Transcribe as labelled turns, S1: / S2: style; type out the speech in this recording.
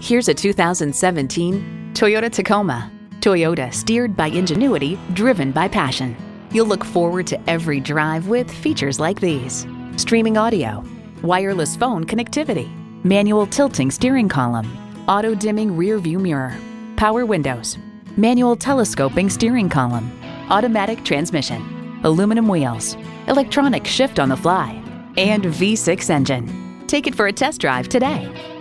S1: Here's a 2017 Toyota Tacoma. Toyota, steered by ingenuity, driven by passion. You'll look forward to every drive with features like these: streaming audio, wireless phone connectivity, manual tilting steering column, auto-dimming rear view mirror, power windows, manual telescoping steering column, automatic transmission, aluminum wheels, electronic shift on the fly, and V6 engine. Take it for a test drive today.